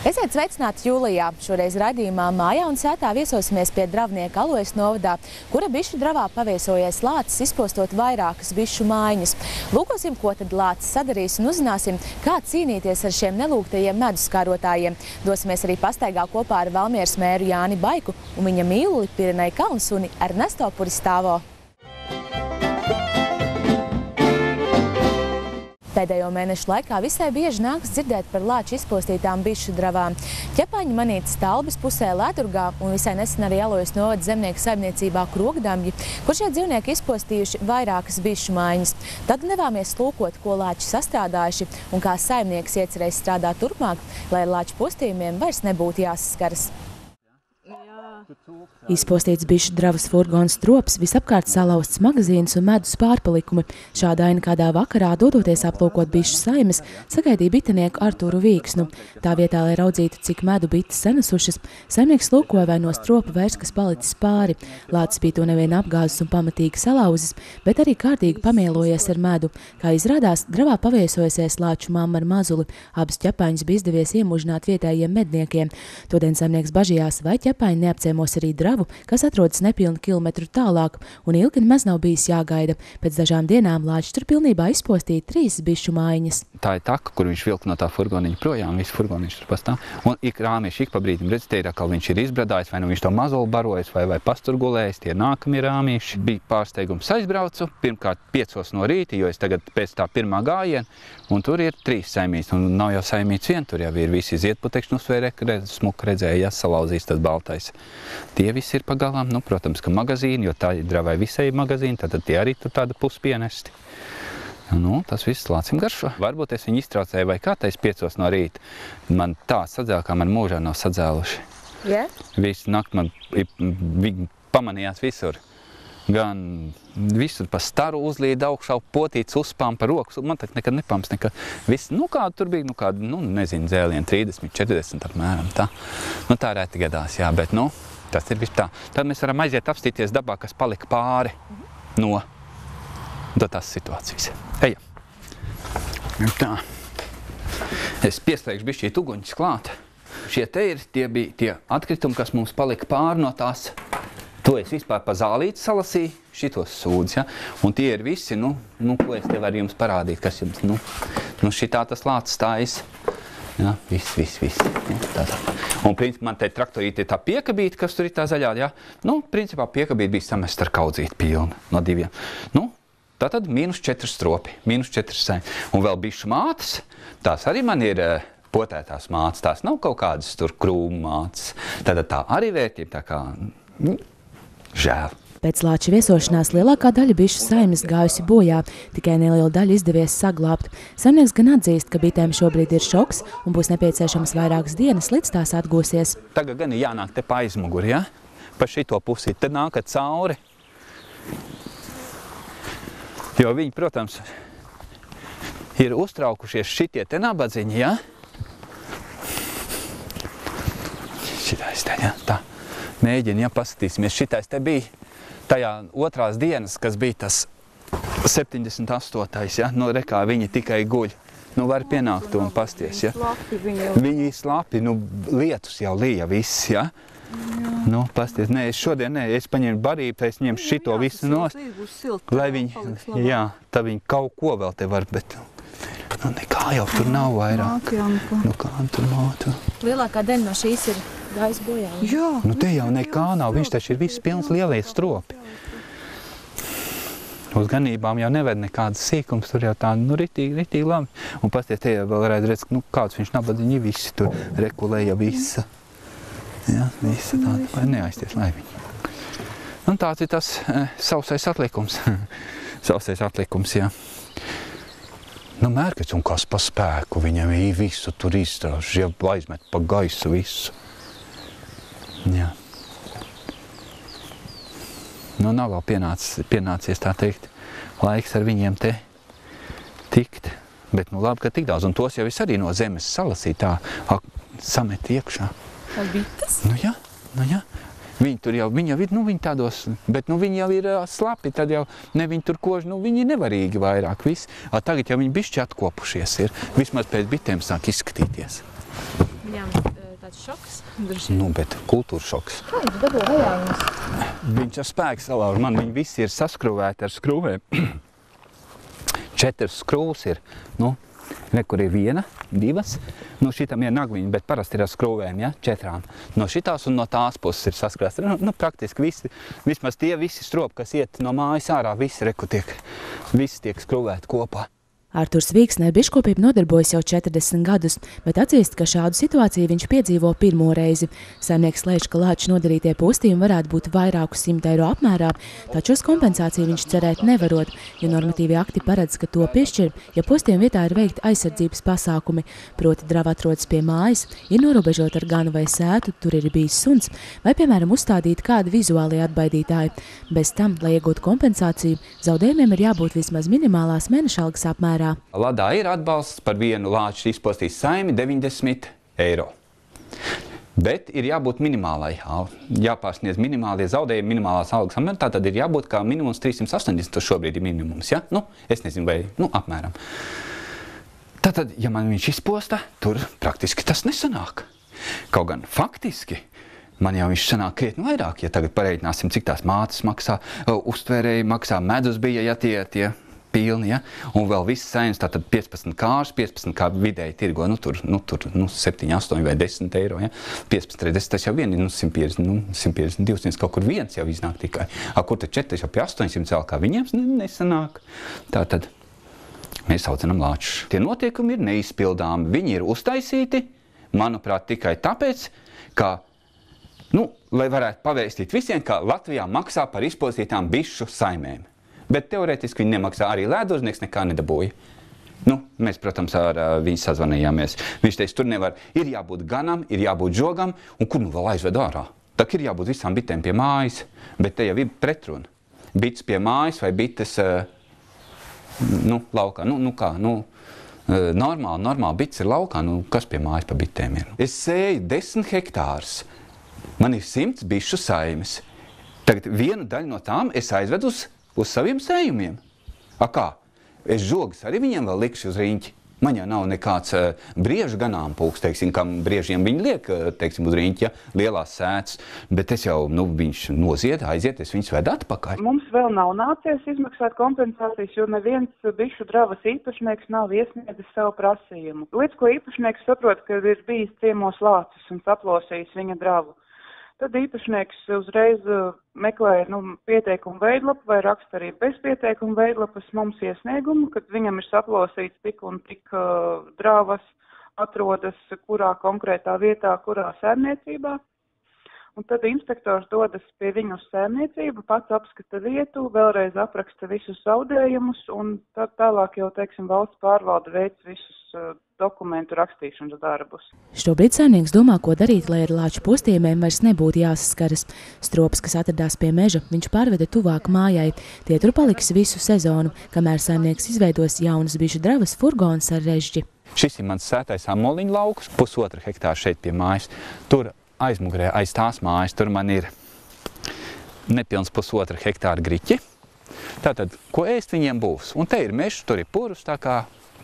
Esiet sveicināti Jūlijā. Šoreiz raidījumā Mājā un Sētā viesosimies pie dravnieka Alojas novadā, kura bišu dravā paviesojies lācis, izpostot vairākas bišu mājiņas. Lūkosim, ko tad lācis sadarīs, un uzzināsim, kā cīnīties ar šiem nelūgtajiem medus kārotājiem. Dosimies arī pastaigā kopā ar Valmieras mēru Jāni Baiku un viņa mīluli Pirenei kalnsuni Ernesto Puristāvo. Pēdējo mēnešu laikā visai bieži nākas dzirdēt par lāču izpostītām bišu dravām. Ķepaņi manītas Talbes pusē Ledurgā un visai nesen arī Alojas novada zemnieku saimniecībā Krogdamļi, kur šie dzīvnieki izpostījuši vairākas bišu mājiņas. Tad devāmies lūkot, ko lāči sastrādājuši un kā saimnieks iecerējis strādāt turpmāk, lai ar lāču postījumiem vairs nebūtu jāsaskaras. Izpostīts bišu dravas furgons trops, visapkārt salauzts magazīns un medus pārpalikumi. Šāda aina kādā vakarā, dodoties aplūkot bišu saimes, sagaidīja bitenieku Arturu Vīksnu. Tā vietā, lai raudzītu, cik medu bites senesušas, saimnieks lūkoja, vai no stropa vairs kas palicis pāri. Lācis bija to nevien apgāzis un pamatīgi salauzis, bet arī kārtīgi pamielojies ar medu. Kā izrādās, dravā paviesojusies lāču mamma ar mazuli. Abas ķepaņas bija izdevies iemužināt vietējiem medniekiem. Todien saimnieks bažījās, vai ķepaņi neapciemos arī dravu, kas atrodas nepilnu kilometru tālāk, un ilgi nemaz nav bijis jāgaida. Pēc dažām dienām lāči tur pilnībā izpostīja 3 bišu mājiņas. Tā ir taka, kur viņš vilka no tā furgoniņa projām, visu furgoniņš tur pastāv. Un rāmieši ik pa brīdim, redz, te ir atkal viņš ir izbradājis, vai nu viņš to mazolu barojas, vai pasturgulējis, tie nākamie rāmieši. Bija pārsteigums, aizbraucu, pirmkārt 5 no rīta, jo es tagad pēc tā pirmā gājiena, un tur ir 3 saimītes, un nav jau saimītes vien, tur jau ir visi ziedputekšņi uzsvēr, smuka redzēja, jāsalauzīs tas baltais. Tie visi ir pagalām, nu, protams, ka magazīni, jo tā ir dravai visai magazīni, tad tie arī tur tāda puspienesti. Nu, tas viss lācim garšo. Varbūt es viņu iztraucēju vai kā tais 5 no rīta. Man tā sadzēla, kā man mūžā nav sadzēluši. Yeah? Visu nakti man viņi pamanījās visur. Gan visur pa staru uzlīd augšā, potīts uzspām par rokas. Man tā nekad nepams, nekad. Viss, nu kāda tur bija, nu kāda, nu nezinu, dzēlieni 30, 40 apmēram tā. Nu tā reti gadās, jā, bet nu, tas ir viss tā. Tad mēs varam aiziet apstīties dabā, kas palika pāri no tās situācijas. Ejam. Tā. Es pieslēgšu bišķīt uguņus klāt. Šie te ir, tie bija tie atkritumi, kas mums palika pāri no tās. To es vispār pa zālīti salasīju, šitos sūdus, ja? Un tie ir visi, nu, ko es te varu jums parādīt, kas jums, nu šitā tas lācis stājas. Ja? Viss. Ja? Un principā man te traktorīte ir tā piekabīte, kas tur ir tā zaļā, ja? Nu, principā piekabīte bija samest ar kaudzīti pilnu no 2. Nu, tātad -4 stropi, -4 saimi. Un vēl bišu mātes, tās arī man ir potētās mātes, tās nav kaut kādas tur krūmu mātes. Tātad tā arī vērtība, tā kā, žēl. Pēc lāča viesošanās lielākā daļa bišu saimes gājusi bojā, tikai neliela daļa izdevies saglābt. Saimnieks gan atzīst, ka bitēm šobrīd ir šoks un būs nepieciešams vairākas dienas, līdz tās atgūsies. Tagad gan ir jānāk te pa aizmuguri, ja? Pa šito pusī, te nākat cauri. Jo viņi, protams, ir uztraukušies šitie te nabadziņi, ja? Šitais te, ja? Tā. Mēģini, ja paskatīsimies, šitais te bija tajā otrās dienas, kas bija tas 78. Ja? Nu, rekā viņi tikai guļ. Nu, var pienākt un pasties, ja? Viņi slapi, nu, lietus jau lija viss, ja? Nu, pasties, nē, es šodien, nē, es paņēmu barību, es ņemu šito visu nost, lai viņi, jā, tad viņi kaut ko vēl te var, bet, nu, nekā jau tur nav vairāk. Nu, kā tur mātu. Lielākā daļa no šīs ir gājis bojā. Jā. Nu, te jau nekā nav, viņš taču ir viss pilns lielie stropi. Uz ganībām jau neved nekādas sīkums, tur jau tā, nu, ritīgi labi. Un pasties, te jau vēl varētu redz, nu, kāds viņš nabadziņi visi tur rekulēja visa. Ja, visa tāda, lai neaizties, lai viņi. Un tāds ir tas sausais atlikums. Sausais atlikums, jā. Nu, mērķis, un kas pa spēku viņam visu tur izstrāž, ja aizmet pa gaisu visu. Jā. Nu, nav vēl pienācies, tā teikt, laiks ar viņiem te tikt. Bet, nu, labi, ka tik daudz. Un tos jau es arī no zemes salasīju tā, samet iekšā. Vai bites? Nu, jā. Viņi tur jau, viņi tādos, bet, nu, viņi jau ir slapi, tad jau, ne viņi tur koži, nu, viņi ir nevarīgi vairāk, viss. Tagad jau viņi bišķi atkopušies ir, vismaz pēc bitēm sāk izskatīties. Jā. tāds šoks. Nu, bet kultūra šoks. Kā viņš dabūja vajājumus? Viņš ar spēku salauž. Man viņi visi ir saskrūvēti ar skrūvēm. 4 skrūvas ir. Nu, kur ir 1, 2. No šitam ir nagviņi, bet parasti ir ar skrūvēm, ja? 4. No šitās un no tās puses ir saskrūvēts. Nu, praktiski visi, vismaz tie visi stropi, kas iet no mājas ārā, visi tiek skrūvēti kopā. Arturs Vīksne ar biškopību nodarbojas jau 40 gadus, bet atzīst, ka šādu situāciju viņš piedzīvo pirmo reizi. Saimnieks lēš, ka lāču nodarītie postījumi varētu būt vairāku 100 eiro apmērā, taču uz kompensāciju viņš cerēt nevarot, jo normatīvi akti paredz, ka to piešķir, ja postījuma vietā ir veikti aizsardzības pasākumi, proti drava atrodas pie mājas, ir norobežota ar ganu vai sētu, tur ir bijis suns, vai, piemēram, uzstādīti kādi vizuālie atbaidītāji. Bez tam, lai iegūtu kompensāciju, zaudējumiem ir jābūt vismaz minimālās mēneša algas apmērā. Ladā ir atbalsts par vienu lāču izpostīs saimi 90 eiro. Bet ir jābūt minimālai, jāpārsniedz minimālie zaudējumi, minimālās algas apmēram. Tā tad ir jābūt kā minimums 380, tas šobrīd ir minimums, ja? Nu, es nezinu, vai, apmēram. Tātad, ja man viņš izposta, tur praktiski tas nesanāk. Kaut gan faktiski, man jau viņš sanāk krietni vairāk, ja tagad pareiķināsim, cik tās mātes maksā, uztvērēji maksā, medus bija, ja tie pilni, ja? Un vēl viss saimnes, tātad 15 kārš, 15 kā vidēji tirgo, tur 7, 8 vai 10 eiro, ja? 15 reizes, tas jau vien ir 150, 200, kaut kur viens jau iznāk tikai. Kur tad 4, jau pie 800 vēl kā viņiem nesanāk. Tātad mēs saucinam lāčus. Tie notiekumi ir neizpildāmi, viņi ir uztaisīti, manuprāt, tikai tāpēc, ka, lai varētu pavēstīt visiem, ka Latvijā maksā par izpostītām bišu saimēm. Bet teorētiski viņi nemaksā, arī lēdoznieks nekā nedabūja. Mēs, protams, ar viņu sazvanījāmies. Viņš teica, tur nevar, ir jābūt ganam, ir jābūt žogam, un kur vēl aizved ārā? Tā ir jābūt visām bitēm pie mājas, bet te jau ir pretruna. Bites pie mājas vai bites, laukā, normāli bites ir laukā, kas pie mājas pa bitēm ir? Es sēju 10 hektārus, man ir 100 bišu saimes. Tagad vienu daļu no tām es aizvedu uz saviem sējumiem. Kā? Es žogas arī viņiem vēl likšu uz riņķi. Man jau nav nekāds briežu ganāmpulks, kam briežiem viņi liek, uz riņķi, ja, lielās sētas, bet es jau, viņš nozied, aiziet, es viņus vedu atpakaļ. Mums vēl nav nācies izmaksāt kompensācijas, jo neviens bišu dravas īpašnieks nav iesniedzis savu prasījumu. Līdz ko īpašnieks saprot, ka ir bijis ciemos lācis un saplosījis viņa dravu. Tad īpašnieks uzreiz meklēja pieteikumu veidlapu vai raksta arī bez pieteikumu veidlapas mums iesniegumu, kad viņam ir saplosīts tik un tik dravas atrodas kurā konkrētā vietā, kurā saimniecībā. Un tad inspektors dodas pie viņu uz saimniecību, pats apskata vietu, vēlreiz apraksta visus zaudējumus un tad tālāk jau, valsts pārvalde veic visus dokumentu rakstīšanas darbus. Šobrīd saimnieks domā, ko darīt, lai ar lāču postījumiem vairs nebūtu jāsaskaras. Strops, kas atradās pie meža, viņš pārveda tuvāk mājai. Tie tur paliks visu sezonu, kamēr saimnieks izveidos jaunas bišu dravas furgonas ar režģi. Šis ir mans sētais amoliņu laukus, 1,5 hektāra šeit pie mājas. Tur aizmugurē, aiz tās mājas, tur man ir nepilns 1,5 hektāra griķi. Tātad, ko ēst viņiem būs? Un te ir mežs, tur ir purus, tā kā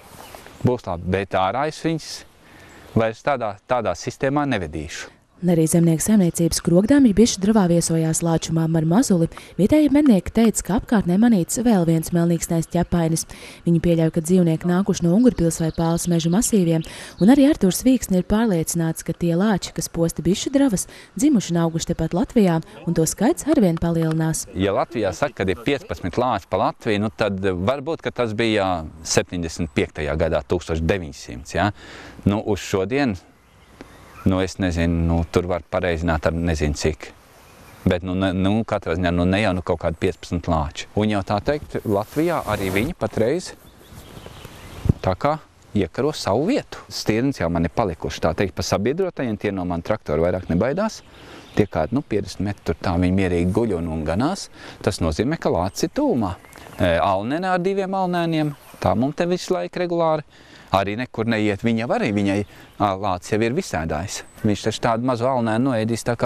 būs labi, bet ārā es viņus vairs tādā sistēmā nevedīšu. Arī zemnieku saimniecības Krogdāmju bišu dravā viesojās lāču mamma ar mazuli. Vietējie mednieki teica, ka apkārtnē manīts vēl viens melnīksnais ķepainis. Viņi pieļauj, ka dzīvnieki nākuši no Ungurpils vai Pāles meža masīviem, un arī Arturs Vīksne ir pārliecināts, ka tie lāči, kas posta bišu dravas, dzimuši un auguši tepat Latvijā, un to skaits arvien palielinās. Ja Latvijā saka, ka ir 15 lāči pa Latviju, tad varbūt, ka tas bija 75. gadā, 1900, ja? Uz šodien, es nezinu, tur var pareizināt ar nezinu cik. Bet, katrā ziņā, ne jau kaut kādi 15 lāči. Un jau tā teikt, Latvijā arī viņi patreiz tā kā iekaro savu vietu. Stirnas jau man ir palikuši, tā teikt, pa sabiedrotajiem, tie no man traktori vairāk nebaidās. Tie kādi, 50 metri tur tā viņi mierīgi guļ un ganās. Tas nozīmē, ka lācis ir tūmā. Alnene ar 2 alnēniem, tā mums te visu laiku regulāri. Arī nekur neiet, viņai lācis jau ir visēdājs. Viņš taču tādu mazu alnēnu noēdīs tā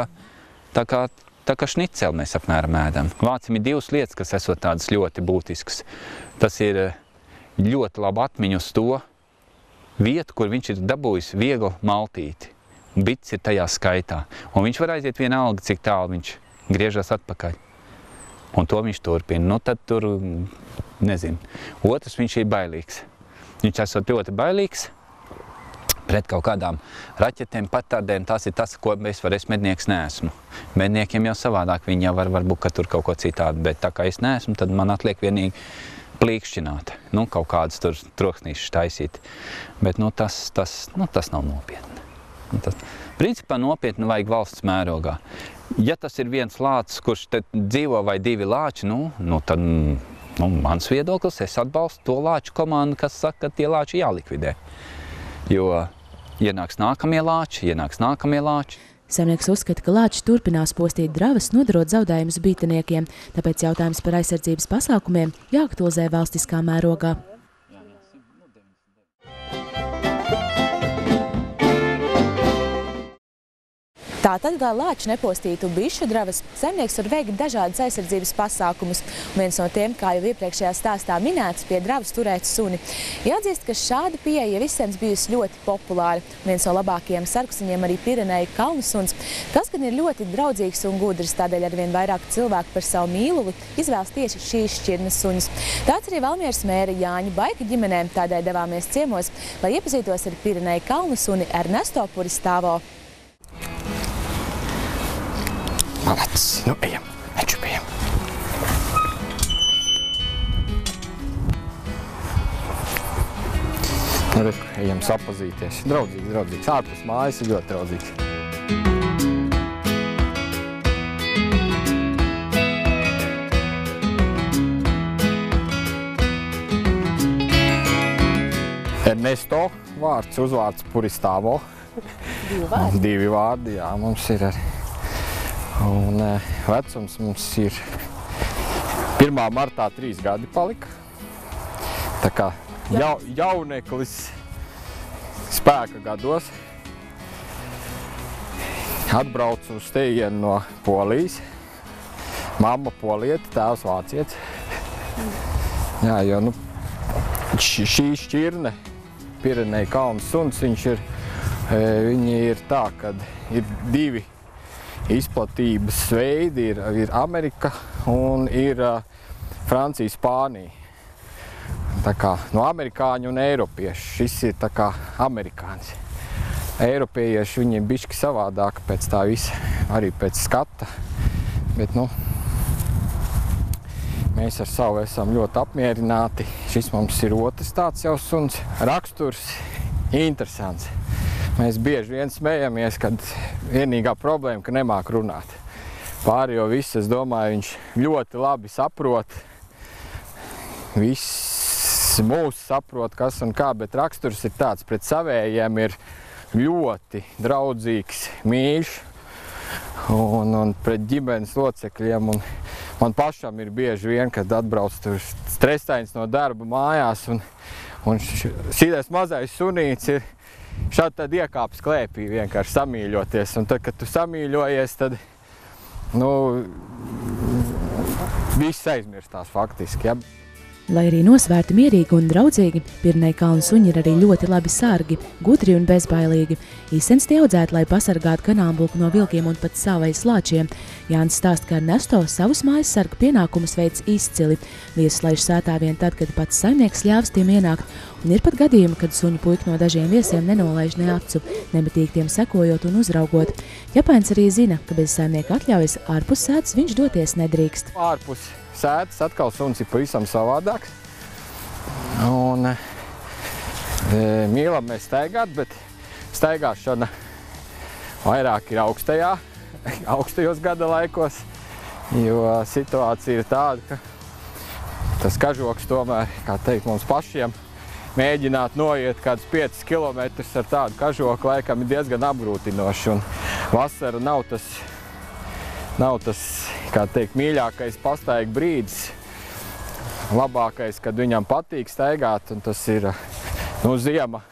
kā šniceli mēs apmēram ēdam. Lācim ir 2 lietas, kas esot tādas ļoti būtiskas. Tas ir ļoti laba atmiņa uz to vietu, kur viņš ir dabūjis vieglu maltīti. bits ir tajā skaitā. Un viņš var aiziet vienalga, cik tālu viņš griežas atpakaļ. Un to viņš turpina. Nu, tad tur, nezinu. Otrs, viņš ir bailīgs. Viņš esot ļoti bailīgs pret kaut kādām raķetēm, patardēm. Tas ir tas, ko es mednieks neesmu. Medniekiem jau savādāk, viņi jau varbūt, ka tur kaut ko citādi, bet tā kā es neesmu, tad man atliek vienīgi plīkšķināt. Nu, kaut kādas tur troksnīšas taisīt. Bet, nu, tas nav nopietni. Principā nopietni vajag valsts mērogā. Ja tas ir viens lācis, kurš te dzīvo vai divi lāči, tad mans viedoklis, es atbalstu to lāču komandu, kas saka, ka tie lāči jālikvidē. Jo ienāks nākamie lāči. Saimnieks uzskata, ka lāči turpinās postīt dravas, nodarot zaudējumus bītaniekiem, tāpēc jautājums par aizsardzības pasākumiem jāaktualizē valstiskā mērogā. Tātad, lai lāči nepostītu bišu dravas, saimnieks var veikt dažādas aizsardzības pasākumus. Viens no tiem, kā jau iepriekšējā stāstā minēts, pie dravas turēt suni. Jāatzīst, ka šāda pieeja visiem bijusi ļoti populāra. Viens no labākajiem sargsuņiem arī Pireneju kalnu suns. Tas, gan ir ļoti draudzīgs un gudrs, tādēļ arvien vairāk cilvēku par savu mīluvi izvēlas tieši šīs šķirnes suņus. Tāds arī Valmieras mēra Jāņa Baika ģimenē, tādēļ devāmies ciemos, lai iepazītos ar Pireneju kalnu suni Ernesto Puristāvo. Malacis, nu ejam, ečupējam. Nu, ejam sapazīties. Draudzīgs. Ārpus mājas ir ļoti draudzīgs. Ernesto uzvārds Puristāvo. Divi vārdi, jā, mums ir arī. Un vecums mums ir 1. martā 3 gadi palika. Tā kā jauneklis spēka gados. Atbraucu uz tejienu no Polijas. Mamma polieta, tēvs vācietis. Jā, jo šī šķirne, Pireneju kalnu suns, viņi ir tā, kad ir divi izplatības veidi, ir Amerika un ir Francija, Spānija. Tā kā no amerikāņu un eiropieši. Šis ir tā kā amerikānis. Eiropieši viņiem bišķi savādāk pēc tā visa, arī pēc skata. Bet, mēs ar savu esam ļoti apmierināti. Šis mums ir otrs tāds jau suns. Raksturs interesants. Mēs bieži vien smējamies, kad vienīgā problēma, ka nemāk runāt. Pārējo visu, es domāju, viņš ļoti labi saprot. Viss mūs saprot, kas un kā, bet raksturs ir tāds, pret savējiem ir ļoti draudzīgs, mīļš un pret ģimenes locekļiem. Un man pašam ir bieži vien, kad atbrauc tur stresains no darba mājās, un šīdais mazais sunīts ir šādi tad iekāpis klēpī vienkārši samīļoties. Un tad, kad tu samīļojies, tad, viss aizmirstās faktiski, ja. Lai arī nosvērti mierīgi un draudzīgi, Pireneju kalnu suņi ir arī ļoti labi sargi, gudri un bezbailīgi. Īsens tie audzēti, lai pasargātu ganāmpulku no vilkiem un pat savvaļas lāčiem. Jānis stāsta, ka Ernesto savus mājas sarga pienākumus veic izcili. Viesus laiž sētā vien tad, kad pats saimnieks ļāvis tiem ienākt. Un ir pat gadījumi, kad suņu puika no dažiem viesiem nenolaiž ne acu, nemitīgi tiem sekojot un uzraugot. Japāns arī zina, ka bez saimnieka atļaujas ārpus sētas viņš doties nedrīkst. Ārpus sētas atkal suns ir pavisam savādāks. Un mīlam mēs staigāt, bet staigāšana vairāk ir augstajos gada laikos, jo situācija ir tāda, ka tas kažoks tomēr, kā teikt, mums pašiem mēģināt noiet kādus 5 kilometrus ar tādu kažoku laikam ir diezgan apgrūtinoši. Un vasara nav tas, kā teikt, mīļākais pastaigu brīdis. Labākais, kad viņam patīk staigāt, un tas ir ziema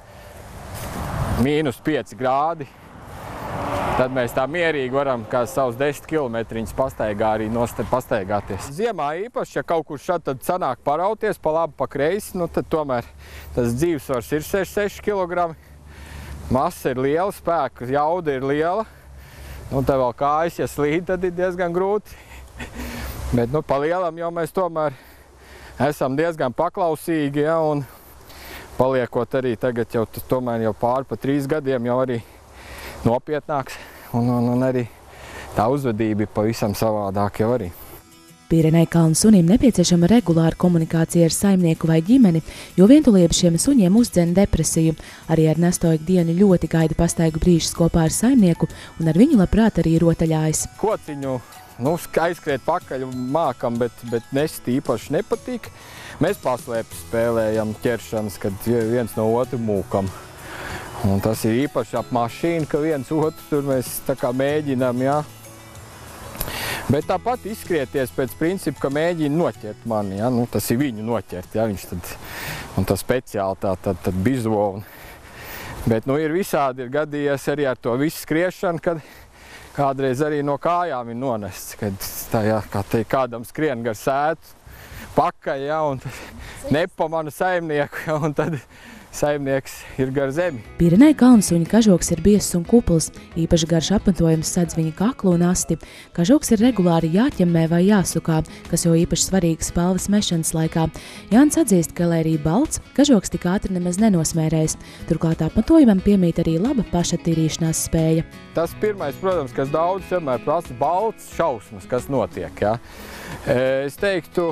-5 grādi. Tad mēs tā mierīgi varam kā savus 10 kilometriņus pastaigā arī pastaigāties. Ziemā īpaši, ja kaut kur šad tad sanāk parauties pa labi, pa kreisi, tad tomēr tas dzīvesvars ir 6 kg. masa ir liela, spēka jauda ir liela. Nu, te vēl kājas, ja slīd, tad ir diezgan grūti. Bet, nu, pa lielam jau mēs tomēr esam diezgan paklausīgi, ja, un paliekot arī tagad jau, tomēr jau pāri pa 3 gadiem jau arī nopietnāks, un arī tā uzvedība ir pavisam savādāk jau arī. Pirenejkalnu sunim nepieciešama regulāra komunikācija ar saimnieku vai ģimeni, jo vientulība šiem suņiem uzdzen depresiju. Arī ar nesto ikdienu ļoti gaida pastaigu brīžus kopā ar saimnieku, un ar viņu labprāt arī rotaļājas. Kociņu, aizskriet pakaļ mākam, bet nest īpaši nepatīk. Mēs paslēpes spēlējam ķeršanas, kad viens no otru mūkam. Un tas ir īpaši ap mašīnu, ka viens otru tur mēs tā kā mēģinām, jā. Bet tāpat izskrieties pēc principa, ka mēģina noķert mani, ja? Nu, tas ir viņu noķert, ja? Viņš tad, un tas speciāli tad bizo. Bet, nu, ir visādi, ir gadījies arī ar to visu skriešanu, kad kādreiz arī no kājām ir nonests, kad tā, ja, kā teikt, kādam skrien gar sētu pakaļ, ja? Un nepamana saimnieku, ja? Un tad saimnieks ir gar zemi. Pirenejkalnu suņa kažoks ir biezs un kupls, īpaši garš apmetojums sedz viņa kaklu un asti. Kažoks ir regulāri jāķemmē vai jāsukā, kas jau īpaši svarīgs spalvas mešanas laikā. Jānis atzīst, ka, lai arī balts, kažoks tik ātri nemaz nenosmērēs. Turklāt apmetojumam piemīt arī laba pašattīrīšanās spēja. Tas pirmais, protams, kas daudz vienmēr prasa balts šausmas, kas notiek, ja? Es teiktu,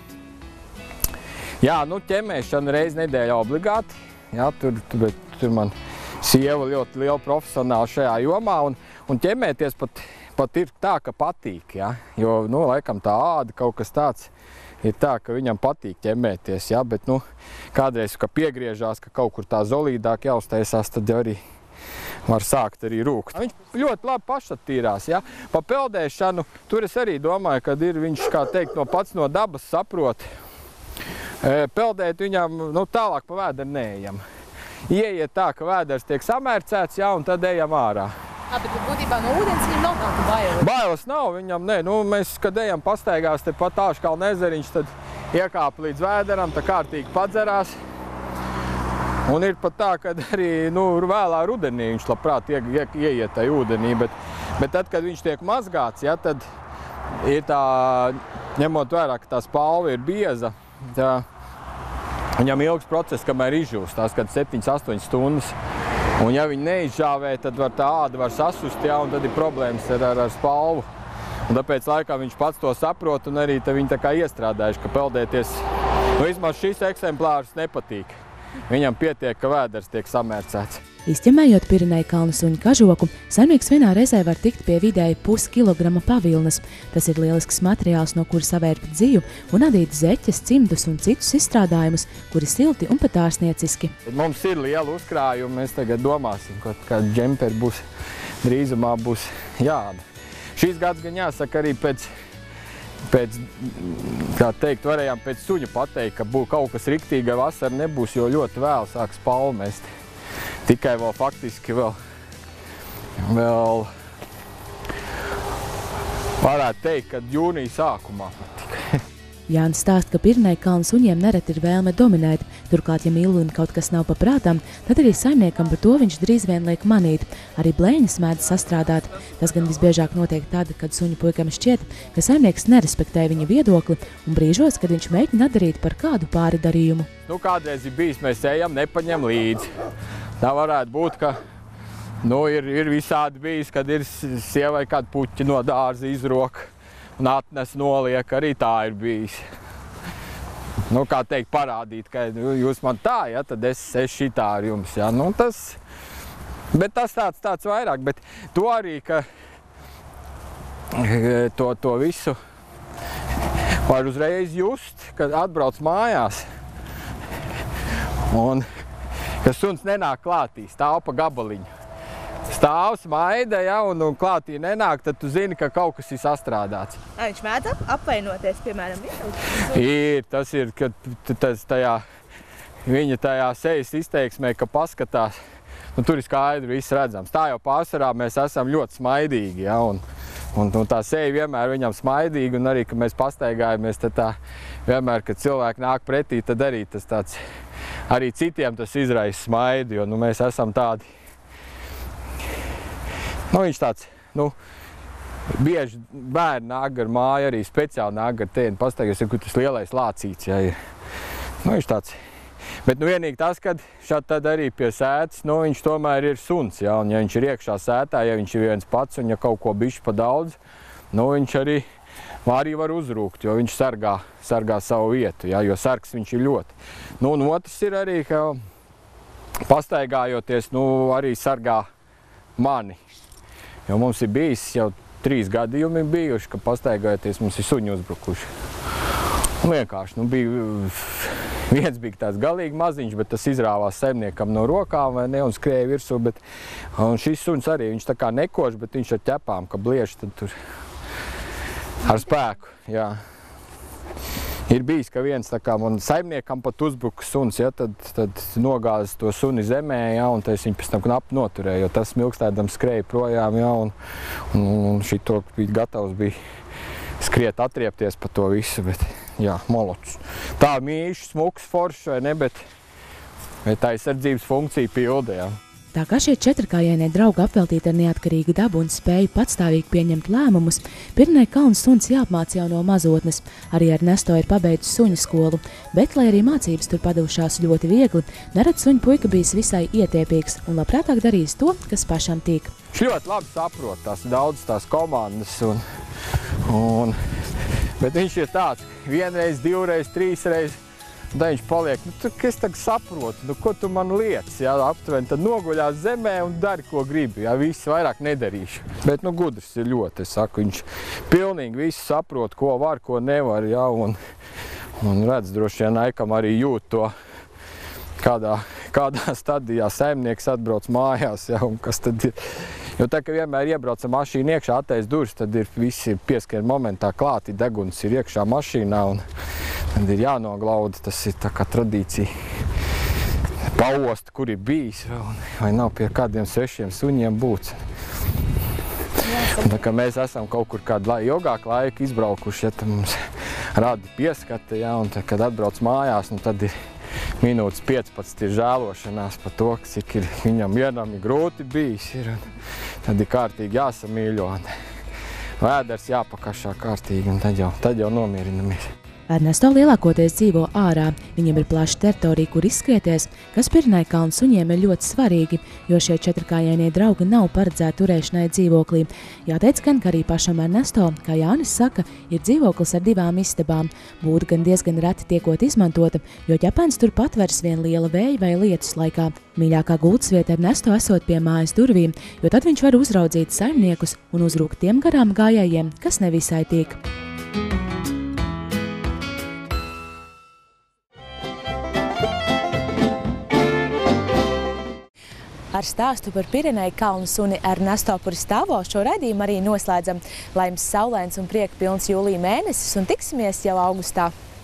jā, nu, ķemmēšana reiz nedēļā obligāti. Jā, tur man sieva ļoti liela profesionāla šajā jomā, un ķemmēties pat ir tā, ka patīk, jā. Jo, nu, laikam tā āda kaut kas tāds ir tā, ka viņam patīk ķemmēties, jā, bet, nu, kādreiz, ka piegriežās, ka kaut kur tā zolīdāk jāuztaisās, tad arī var sākt arī rūkt. Viņš ļoti labi pašattīrās, jā. Pa peldēšanu, tur es arī domāju, kad ir viņš, kā teikt, pats no dabas saprot. Peldēt viņam, nu, tālāk pa vēderu neejam. Ieiet tā, ka vēders tiek samērcēts, jā, un tad ejam ārā. Bet būtībā no ūdens viņam nav tādu bailes? Bailes nav viņam, nē. Nu, mēs, kad ejam pastaigās te pat Tāškalna ezeriņš, tad iekāp līdz vēderam, tā kārtīgi padzerās. Un ir pat tā, ka arī, nu, vēlā rudenī viņš labprāt ieiet tai ūdenī, bet tad, kad viņš tiek mazgāts, jā, tad ir tā, ņemot vērā, ka tā spalva ir bieza, tā, viņam ilgs process, kamēr izžūst, tās kad 7-8 stundas. Un ja viņi neizžāvē, tad tā āda var sasust, jā, un tad ir problēmas ar spalvu. Un tāpēc laikā viņš pats to saprot, un arī viņi tā kā iestrādājuši, ka peldēties, nu, vismaz šis eksemplārs nepatīk. Viņam pietiek, ka vēders tiek samērcēts. Izķemmējot Pirenejkalnu suņa kažoku, saimnieks vienā reizē var tikt pie vidēji puskilograma pavilnas. Tas ir lielisks materiāls, no kura savērpt dziju un adīt zeķes, cimdus un citus izstrādājumus, kuri silti un pat ārsnieciski. Mums ir liela uzkrājuma, mēs tagad domāsim, kāda džemperi būs, drīzumā būs jāda. Šīs gads gan jāsaka arī pēc, kā teikt, varējām pēc suņa pateikt, ka kaut kas riktīga vasara nebūs, jo ļoti vēl sāks spalvu mest. Tikai vēl faktiski vēl varētu teikt, ka jūnija sākumā patika. Jānis stāst, ka Pirenejkalnu suņiem nereti ir vēlme dominēt. Turklāt, ja mīlulim kaut kas nav paprātām, tad arī saimniekam par to viņš drīz vien liek manīt. Arī blēņas mēdz sastrādāt. Tas gan visbiežāk notiek tad, kad suņu puikam šķiet, ka saimnieks nerespektē viņa viedokli un brīžos, kad viņš mēģina darīt par kādu pāri darījumu. Nu, kādreiz ir bijis, mēs ejam, nepaņem līdzi. Tā varētu būt, ka nu, ir visādi bijis, kad ir sievai kādu puķi no dārza izroka un atnes noliek, arī tā ir bijis. Nu, kā teikt, parādīt, ka jūs man tā, ja, tad es šitā ar jums, ja. Nu, bet tas tāds vairāk, bet to arī, ka to visu var uzreiz just, kad atbrauc mājās. Un ka suns nenāk klātī, stāv pa gabaliņu. Stāv, smaida, ja, un klātī nenāk, tad tu zini, ka kaut kas ir sastrādāts. Viņš mēdz apvainoties, piemēram, Tas ir, ka viņa tajā sejas izteiksmē, ka paskatās, nu, tur ir skaidri viss redzams. Tā jau pārsvarā mēs esam ļoti smaidīgi, ja, un tā seja vienmēr viņam smaidīga, un arī, ka mēs pastaigājamies, tad tā vienmēr, kad cilvēki nāk pretī, tad arī tas tāds, arī citiem tas izraisa smaidu, jo, nu, mēs esam tādi Nu, viņš tāds, nu, bieži bērni nāk ar māju, arī speciāli nāk ar tēni pastaigās, kur tas lielais lācīts, ja ir. Nu, viņš tāds. Bet nu vienīgi tas, kad šādi tad arī pie sētas, nu, viņš tomēr ir suns, ja, un ja viņš ir iekšā sētā, ja viņš ir viens pats, un ja kaut ko bišķi pa daudz, nu, viņš arī var uzrūkt, jo viņš sargā savu vietu, ja, jo sargs viņš ir ļoti. Nu, un otrs ir arī, ka pastaigājoties, nu, arī sargā mani, jo mums ir bijis jau 3 gadījumi bijuši, ka pastaigājoties mums ir suņi uzbrukuši. Un vienkārši, nu, viens bija tāds galīgi maziņš, bet tas izrāvās saimniekam no rokām, vai ne, un skrēja virsū, un šis suns arī, viņš tā kā nekož, bet viņš ar ķepām, ka bliež tad tur ar spēku, jā. Ir bijis, ka viens tā kā man saimniekam pat uzbruka suns, ja, tad nogāza to suni zemē, ja, un tas viņu pēc tam knapi noturēja, jo tas smilkstēdam skrēja projām, ja, un šito bija gatavs skriet atriepties par to visu, bet jā, molots. Tā mīļš, smuks, foršs, vai ne, bet aizsardzības funkcija pilda, jā. Tā kā šie četrkājainie draugi apveltīti ar neatkarīgu dabu un spēju patstāvīgi pieņemt lēmumus, Pirnei kalna suns jāapmāc jau no mazotnes. Arī Ernesto ir pabeidzis suņu skolu, bet, lai arī mācības tur padevušās ļoti viegli, nerad suņu puika bijis visai ietiepīgs un labprātāk darījis to, kas pašam tīk. Viņš ļoti labi saprot tās komandas, bet viņš ir tāds, 1 reiz, 2 reiz, 3 reiz, un tad viņš paliek, nu, es tagad saprotu, nu, ko tu man liec, jā, aptuveni, tad noguļās zemē un dari, ko gribi, jā, viss vairāk nedarīšu. Bet, nu, gudrs ir ļoti, es saku, viņš pilnīgi visu saprot, ko var, ko nevar, jā, un redz, droši vien Aikam arī jūt to, kādā stadijā saimnieks atbrauc mājās, jā, un kas tad ir. Jo tā, ka vienmēr iebrauca mašīna iekšā, attais durvis, tad ir visi pieskrien momentā klāti, deguns ir iekšā mašīnā, un tad ir jānoglauda, tas ir tā kā tradīcija. Paost, kur ir bijis, vai nav pie kādiem svešiem suņiem būts. Tā kā mēs esam kaut kur kādu ilgāku laiku izbraukuši, ja tad mums rada pieskata, ja, un tad, kad atbrauc mājās, nu, tad ir minūtes 15 ir žēlošanās par to, cik ir viņam vienam ir grūti bijis. Tad ir kārtīgi jāsamīļo, vēders jāpakašā kārtīgi, un tad jau nomierinamies. Ernesto lielākoties dzīvo ārā, viņam ir plaša teritorija, kur izskrieties, kas Pirnei kalna suņiem ir ļoti svarīgi, jo šie četrkājainie draugi nav paredzēti turēšanai dzīvoklī. Jāteic gan, ka arī pašam Ernesto, kā Jānis saka, ir dzīvoklis ar 2 istabām. Būtu gan diezgan reti tiekot izmantota, jo ķepens tur patvers vien liela vēja vai lietus laikā. Mīļākā gultasvieta Ernesto esot pie mājas durvīm, jo tad viņš var uzraudzīt saimniekus un uzrūkt tiem garām gājējiem, kas nevisai tīk. Ar stāstu par Pirnei kalna suni Ernesto Puristāvo šo raidījumu arī noslēdzam. Laimes saulains un prieka pilns jūlija mēnesis un tiksimies jau augustā.